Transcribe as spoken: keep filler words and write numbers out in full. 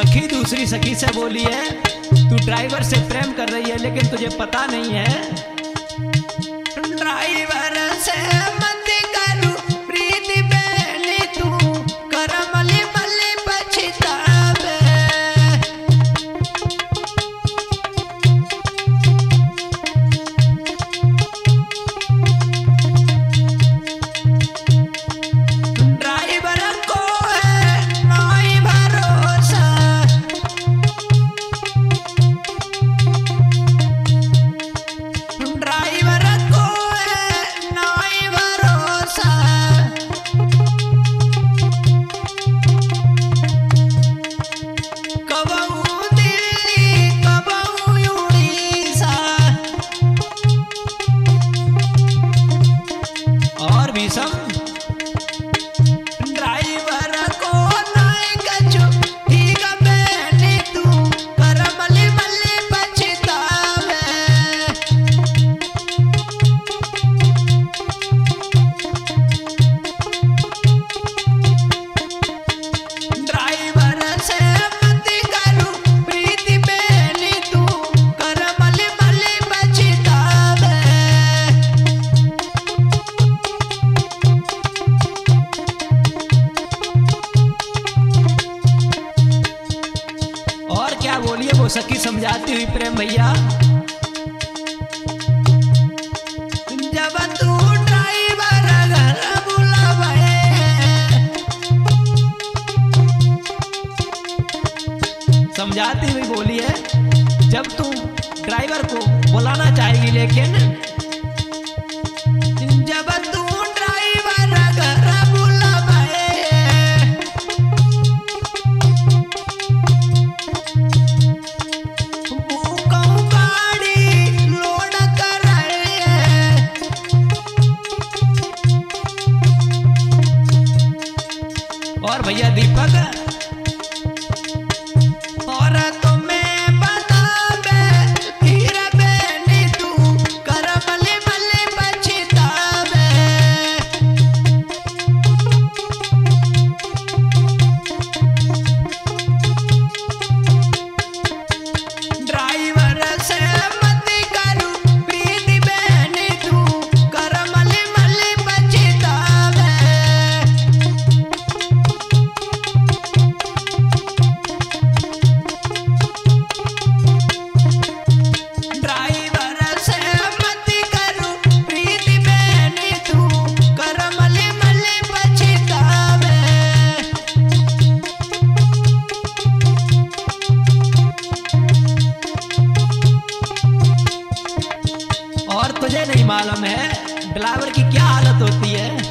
सखी दूसरी सखी से बोली है, तू ड्राइवर से प्रेम कर रही है लेकिन तुझे पता नहीं है। ड्राइवर से मत करूं प्रीति बेली तू कर मली मली पछतावे। ड्राइवर को है नहीं भरोसा, ड्राइवर को है नहीं भरोसा। कबहू दिल्ली कबहू उड़ीसा, और भी सब ड्राइवर को नहीं कछु ठीक बेली तू कर मली मली पछतावे। ड्राइवर से मत करूं प्रीति बेली तू कर मली मली पछतावे। और क्या बोलिए वो सखी समझाती हुई प्रेम भैया। जब तू ड्राइवर घर बुलावे, समझाती हुई बोली है, जब तू ड्राइवर को बुलाना चाहेगी लेकिन जब तू ड्राइवर घर बुलावे, भूखों गाड़ी लोड कराए। और भैया दीपक और तुम्हें बतावे फिर बेली तू कर मली मली पछतावे। ड्राइवर से मत करूं प्रीति बेली तू कर मली मली पछतावे। ड्राइवर से मत करूं प्रीति बेली तू कर मली मली पछतावे। और तुझे नहीं मालूम है ड्राइवर की क्या हालत होती है।